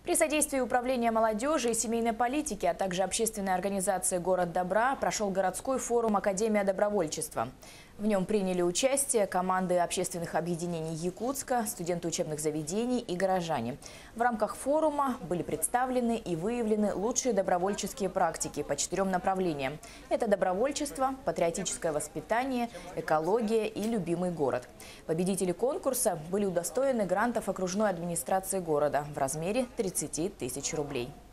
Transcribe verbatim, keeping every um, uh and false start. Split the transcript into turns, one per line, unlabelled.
При содействии Управления молодежи и семейной политики, а также общественной организации «Город добра» прошел городской форум «Академия добровольчества». В нем приняли участие команды общественных объединений Якутска, студенты учебных заведений и горожане. В рамках форума были представлены и выявлены лучшие добровольческие практики по четырем направлениям. Это добровольчество, патриотическое воспитание, экология и любимый город. Победители конкурса были удостоены грантов окружной администрации города в размере тридцати тысяч рублей.